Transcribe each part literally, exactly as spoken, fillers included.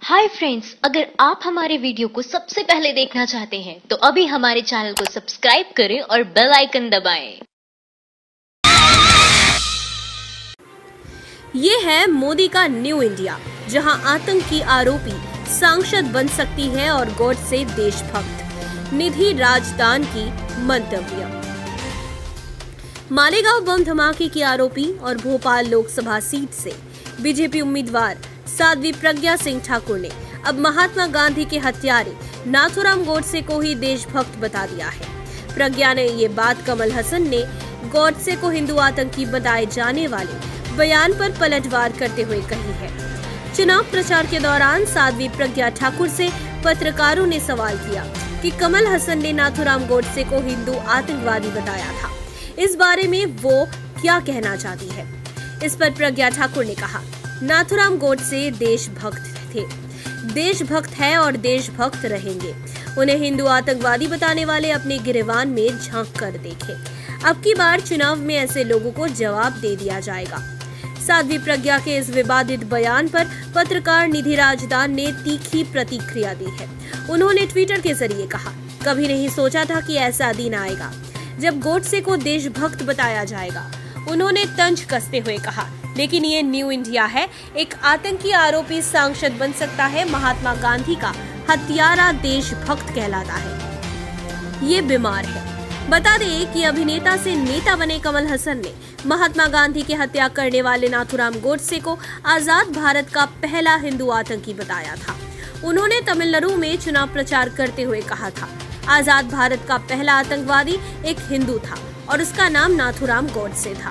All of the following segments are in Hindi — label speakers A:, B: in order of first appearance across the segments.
A: हाय फ्रेंड्स, अगर आप हमारे वीडियो को सबसे पहले देखना चाहते हैं तो अभी हमारे चैनल को सब्सक्राइब करें और बेल आइकन दबाएं।
B: ये है मोदी का न्यू इंडिया, जहां आतंक की आरोपी सांसद बन सकती है और गॉडसे देशभक्त। निधि राजदान की मंतव्य। मालेगांव बम धमाके की आरोपी और भोपाल लोकसभा सीट से बीजेपी उम्मीदवार साध्वी प्रज्ञा सिंह ठाकुर ने अब महात्मा गांधी के हत्यारे नाथूराम गोडसे को ही देशभक्त बता दिया है। प्रज्ञा ने ये बात कमल हसन ने गोडसे को हिंदू आतंकी बताए जाने वाले बयान पर पलटवार करते हुए कही है। चुनाव प्रचार के दौरान साध्वी प्रज्ञा ठाकुर से पत्रकारों ने सवाल किया कि कमल हसन ने नाथूराम गोडसे को हिंदू आतंकवादी बताया था, इस बारे में वो क्या कहना चाहती है। इस पर प्रज्ञा ठाकुर ने कहा, नाथूराम गोडसे देशभक्त थे, देशभक्त है और देशभक्त रहेंगे। उन्हें हिंदू आतंकवादी बताने वाले अपने गिरेबान में झांक कर देखें। अब की बार चुनाव में ऐसे लोगों को जवाब दे दिया जाएगा। साध्वी प्रज्ञा के इस विवादित बयान पर पत्रकार निधि राजदान ने तीखी प्रतिक्रिया दी है। उन्होंने ट्विटर के जरिए कहा, कभी नहीं सोचा था कि ऐसा दिन आएगा जब गोडसे को देशभक्त बताया जाएगा। उन्होंने तंज कसते हुए कहा, लेकिन ये न्यू इंडिया है। एक आतंकी आरोपी सांसद बन सकता है। महात्मा गांधी का हत्यारा देशभक्त कहलाता है। ये बीमार है। बता दें कि अभिनेता से नेता बने कमल हसन ने महात्मा गांधी की हत्या करने वाले नाथूराम गोडसे को आजाद भारत का पहला हिंदू आतंकी बताया था। उन्होंने तमिलनाडु में चुनाव प्रचार करते हुए कहा था, आजाद भारत का पहला आतंकवादी एक हिंदू था और उसका नाम नाथूराम गोडसे था।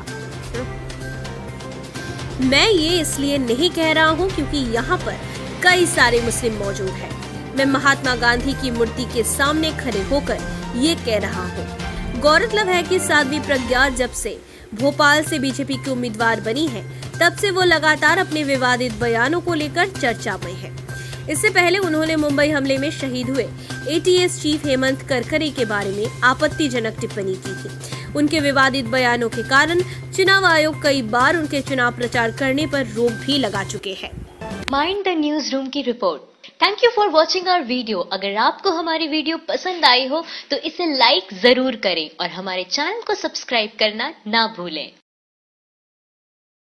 B: मैं ये इसलिए नहीं कह रहा हूँ क्योंकि यहाँ पर कई सारे मुस्लिम मौजूद हैं। मैं महात्मा गांधी की मूर्ति के सामने खड़े होकर ये कह रहा हूँ। गौरतलब है कि साध्वी प्रज्ञा जब से भोपाल से बीजेपी की उम्मीदवार बनी है, तब से वो लगातार अपने विवादित बयानों को लेकर चर्चा में है। इससे पहले उन्होंने मुंबई हमले में शहीद हुए एटीएस चीफ हेमंत करकरे के बारे में आपत्तिजनक टिप्पणी की थी। उनके विवादित बयानों के कारण चुनाव आयोग कई बार उनके चुनाव प्रचार करने पर रोक भी लगा चुके हैं।
A: माइंड द न्यूज रूम की रिपोर्ट। Thank you for watching our video. अगर आपको हमारी वीडियो पसंद आई हो तो इसे लाइक जरूर करें और हमारे चैनल को सब्सक्राइब करना ना भूलें।